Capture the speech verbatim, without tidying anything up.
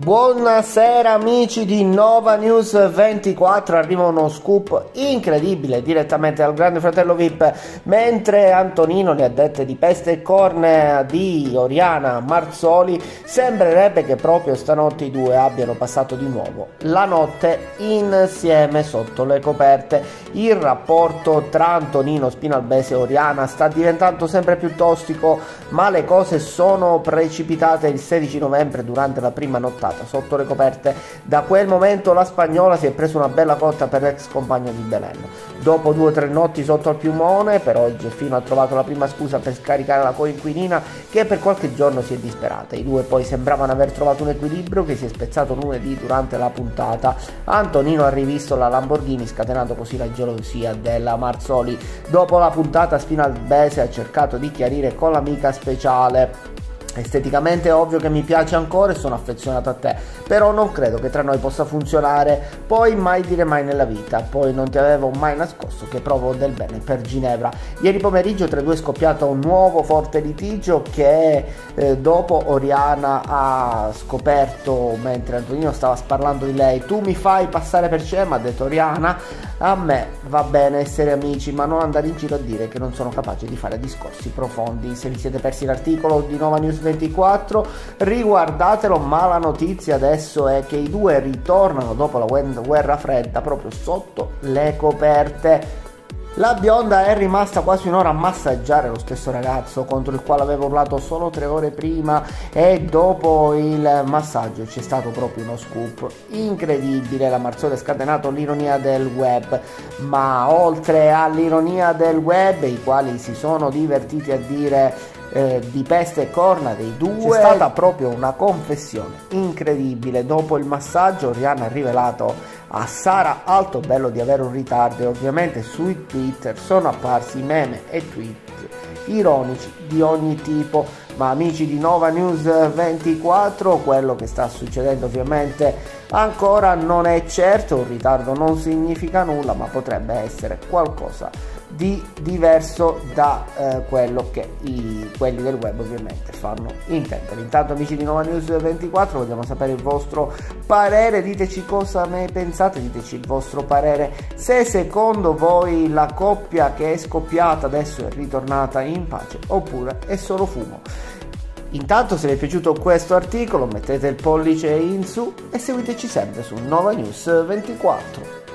Buonasera amici di Nova News ventiquattro, arriva uno scoop incredibile direttamente dal Grande Fratello V I P. Mentre Antonino le ha dette di peste e corna di Oriana Marzoli, sembrerebbe che proprio stanotte i due abbiano passato di nuovo la notte insieme sotto le coperte. Il rapporto tra Antonino Spinalbese e Oriana sta diventando sempre più tossico, ma le cose sono precipitate il sedici novembre durante la prima nottata sotto le coperte. Da quel momento la spagnola si è presa una bella cotta per l'ex compagno di Belen. Dopo due o tre notti sotto al piumone, per oggi Fino ha trovato la prima scusa per scaricare la coinquilina, che per qualche giorno si è disperata. I due poi sembravano aver trovato un equilibrio che si è spezzato lunedì durante la puntata. Antonino ha rivisto la Lamborghini, scatenando così la gelosia della Marzoli. Dopo la puntata Spinalbese ha cercato di chiarire con l'amica speciale: esteticamente è ovvio che mi piace ancora e sono affezionato a te, però non credo che tra noi possa funzionare. Poi mai dire mai nella vita. Poi non ti avevo mai nascosto che provo del bene per Ginevra. Ieri pomeriggio tra i due è scoppiato un nuovo forte litigio che eh, dopo Oriana ha scoperto, mentre Antonino stava parlando di lei: tu mi fai passare per scema, ha detto Oriana, a me va bene essere amici ma non andare in giro a dire che non sono capace di fare discorsi profondi. Se vi siete persi l'articolo di Nova News ventiquattro riguardatelo, ma la notizia adesso è che i due ritornano dopo la guerra fredda proprio sotto le coperte. La bionda è rimasta quasi un'ora a massaggiare lo stesso ragazzo contro il quale aveva urlato solo tre ore prima, e dopo il massaggio c'è stato proprio uno scoop incredibile. La Marzoli ha scatenato l'ironia del web, ma oltre all'ironia del web, i quali si sono divertiti a dire Eh, di peste e corna dei due, c'è stata proprio una confessione incredibile. Dopo il massaggio Oriana ha rivelato a Sara Altobello di avere un ritardo, e ovviamente sui Twitter sono apparsi meme e tweet ironici di ogni tipo. Ma amici di Nova News ventiquattro, quello che sta succedendo ovviamente ancora non è certo. Un ritardo non significa nulla, ma potrebbe essere qualcosa di diverso da eh, quello che i, quelli del web ovviamente fanno intendere. Intanto amici di Nova News ventiquattro, vogliamo sapere il vostro parere, diteci cosa ne pensate, diteci il vostro parere, se secondo voi la coppia che è scoppiata adesso è ritornata in pace oppure è solo fumo. Intanto, se vi è piaciuto questo articolo mettete il pollice in su e seguiteci sempre su Nova News ventiquattro.